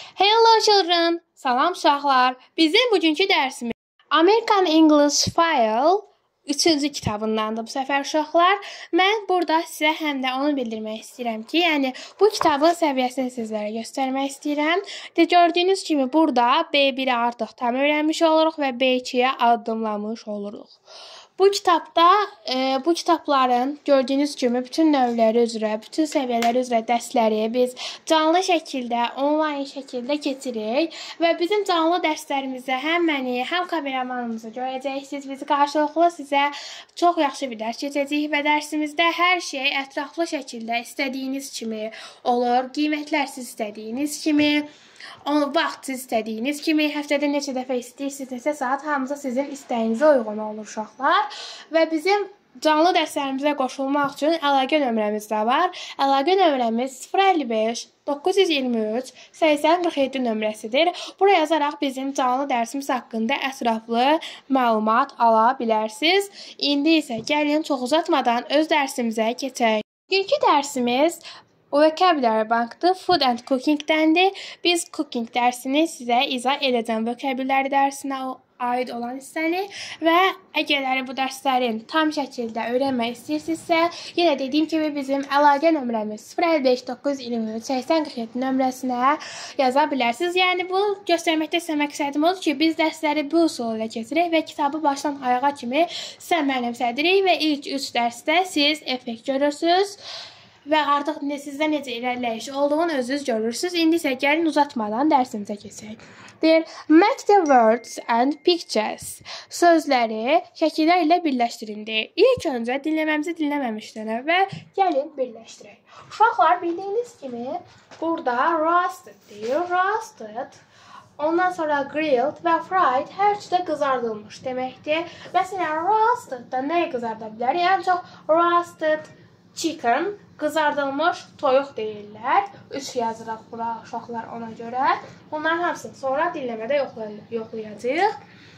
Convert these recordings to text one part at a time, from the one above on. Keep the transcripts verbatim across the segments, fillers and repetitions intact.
Hello children, salam uşaqlar. Bizim bugünkü dərsimiz American English File üçüncü kitabındandır bu səfər uşaqlar. Mən burada sizə həm də onu bildirmək istəyirəm ki, yəni bu kitabın səviyyəsini sizlərə göstərmək istəyirəm. De gördüyünüz kimi burada B biri artıq tam öyrənmiş oluruq və B ikiyə addımlamış oluruq. Bu kitabda, e, bu kitabların gördüyünüz kimi bütün növləri üzrə, bütün səviyyələri üzrə dərsləri biz canlı şəkildə, onlayn şəkildə keçirik və bizim canlı dərslərimizdə həm məni, həm kameramanımızı görəcəksiniz. Biz qarşılıqlı sizə çox yaxşı bir dərs keçəcəyik və dərsimizdə hər şey ətraflı şəkildə istədiyiniz kimi olur, qiymətlər siz istədiyiniz kimi. Onu vaxt siz istədiyiniz kimi, həftədə neçə dəfə istəyirsiniz, neçə saat, hamısı sizin istəyinizə uyğun olur uşaqlar. Və bizim canlı dərslərimizə qoşulmaq üçün əlaqə nömrəmiz də var. Əlaqə nömrəmiz sıfır əlli beş doqquz yüz iyirmi üç səksən qırx yeddi nömrəsidir. Buraya yazaraq bizim canlı dərsimiz haqqında ətraflı məlumat ala bilərsiniz. İndi isə gəlin çox uzatmadan öz dərsimizə keçək. Bugünkü dərsimiz Vocabulary bankdır, Food and Cooking'dəndir. Biz cooking dərsini sizə izah edəcəm. Vocabulary dərsinə aid olan hissəni və əgər bu dərslərin tam şəkildə öyrənmək istəyirsinizsə, yenə dediyim kimi bizim əlaqə nömrəmiz sıfır əlli beş doqquz yüz iyirmi üç səksən qırx yeddi nömrəsinə yaza bilərsiniz. Yəni bu göstərməkdə sizə məqsədim odur ki, biz dərsləri bu üsul ilə keçirik və kitabı başdan ayağa kimi sizə mənimsədirik və ilk üç dərsdə siz effekt görürsünüz. Və artıq sizdə necə irəliləyiş olduğunu özünüz görürsünüz. İndi isə gəlin uzatmadan dərsimizə keçək. Deyir, make the words and pictures. Sözləri şəkillər ilə birləşdirin deyir. İlk öncə dinləməmizi dinləməmişdən əvvəl gəlin birləşdirək. Uşaqlar bildiyiniz kimi burada roasted deyir. Roasted. Ondan sonra grilled və fried hər üçü də qızardılmış deməkdir. Məsələn, roastedda nəyi qızarda bilər? Yəni çox roasted chicken, qızardılmış toyuq deyirlər. Üç yazıraq bura uşaqlar ona görə. Bunların hamısını sonra dinləmədə yoxlayacağıq.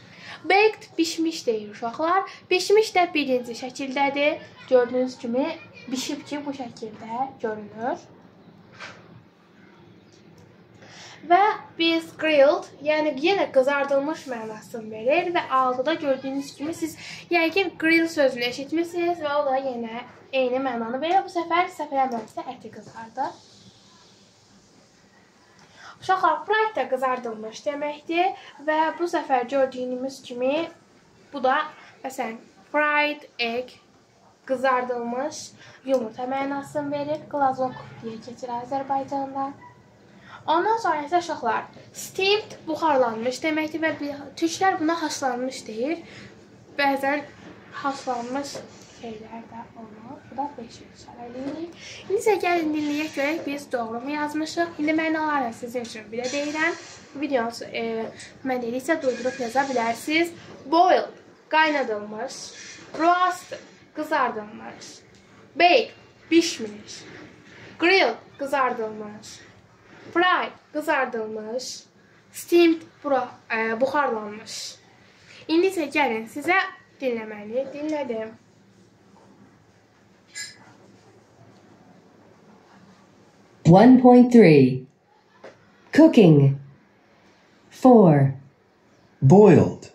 Baked bişmiş deyir uşaqlar. Bişmiş də birinci şəkildədir. Gördüyünüz kimi bişib ki bu şəkildə görünür. Və biz grilled, yəni yenə qızardılmış mənasını verir və altıda gördüyünüz kimi siz yəqin grill sözünü eşitmişsiniz və o da yenə eyni mənanı verir. Bu səfər səfərləməmizdə əti qızardı. Uşaqlar, fried də qızardılmış deməkdir və bu səfər gördüyünüz kimi bu da məsələn fried egg qızardılmış yumurta mənasını verir. Glazok deyə keçir Azərbaycanda. Ondan sonra isə uşaqlar, steamed buxarlanmış deməkdir və türklər buna haşlanmış deyir. Bəzən haşlanmış şeylər də olur. Bu da beş işarəliyirik. İndi isə gəlin dinləyək görək biz doğru mu yazmışıq. İndi mənalarını sizin üçün bir də deyirəm. Videosu e, mən deyiriksə durdurub yaza bilərsiniz. Boiled, qaynadılmış. Roasted, qızardılmış. Baked, bişmiş. Grilled, qızardılmış. Fried, qızardılmış. Steamed, bura, e, buxarlanmış. İndi isə gəlin sizə dinləməli. Dinlədim. one point three Cooking. Four. Boiled.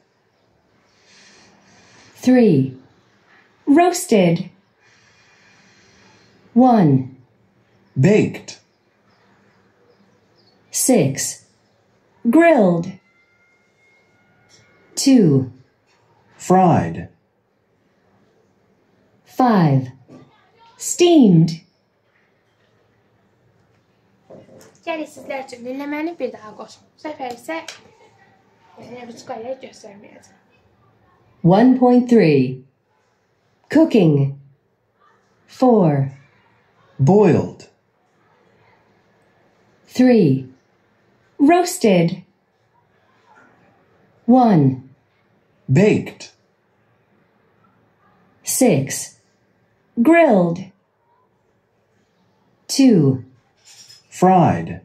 Three. Roasted. One. Baked. Six. Grilled. Two. Fried. Five. Steamed. Gəlin sizlər üçün dinləməni bir daha qoşun. Bu səfər isə ruçqa ilə göstərməyəcəm. one point three Cooking. Four. Boiled. Three. Roasted. One. Baked. Six. Grilled. Two. Fried.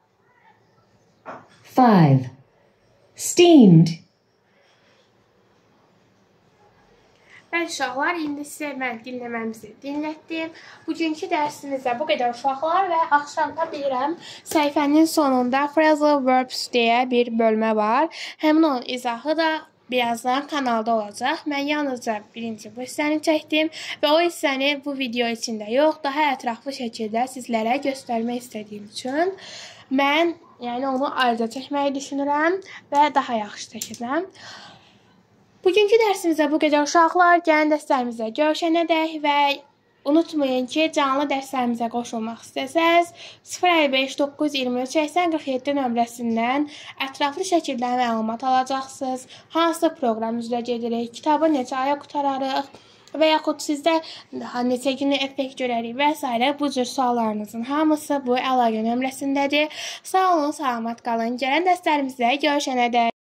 Five. Steamed. Bəli uşaqlar, indi sizə mən dinləməmizi dinlətdim. Bugünkü dərsimizdə bu qədər uşaqlar və axşamda bilirəm səhifənin sonunda phrasal verbs deyə bir bölmə var. Həmin onun izahı da birazdan kanalda olacaq. Mən yalnızca birinci bu hissəni çəkdim və o hissəni bu video içində yox, daha ətraflı şəkildə sizlərə göstərmək istədiyim üçün mən yəni onu ayrıca çəkməyi düşünürəm və daha yaxşı çəkəcəm. Bugünkü dərsimizdə bu qədər uşaqlar. Gəlin dərslərimizə görüşənədək və unutmayın ki, canlı dərslərimizə qoşulmaq istəsəz sıfır əlli beş doqquz yüz iyirmi üç səksən qırx yeddi nömrəsindən ətraflı şəkildə məlumat alacaqsınız. Hansı proqram üzrə gedirik, kitabı neçə aya qutararıq və yaxud sizdə neçə günü effekt görərik və s. Bu cür suallarınızın hamısı bu əlaqə nömrəsindədir. Sağ olun, salamat qalın. Gələn dərslərimizdə görüşənədək.